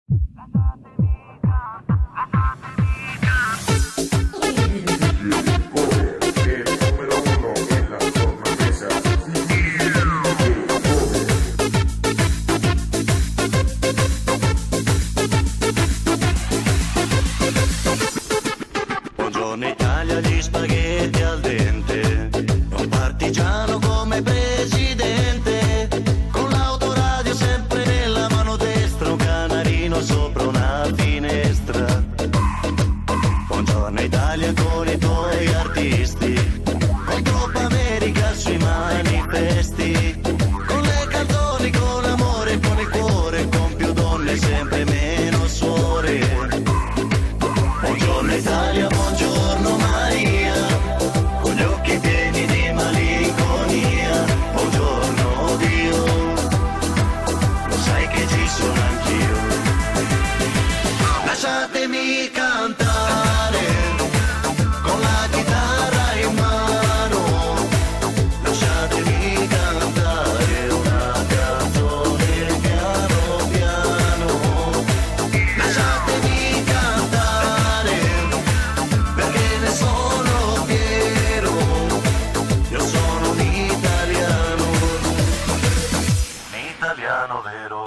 Buongiorno Italia, gli spaghetti al dente, un partigiano come presidente, con l'autoradio sempre nella mano destra, un canarino sopra una finestra. Buongiorno Italia con i tuoi artisti, con troppa America sui manifesti, con le canzoni, con l'amore, con il cuore, con più donne, sempre meno suore. Buongiorno Italia, buongiorno Maria, con gli occhi pieni di malinconia. Buongiorno Dio, lo sai che ci sono anch'io. Lasciatemi cantare con la chitarra in mano, lasciatemi cantare una canzone piano piano. Lasciatemi cantare perché ne sono fiero, io sono un italiano vero.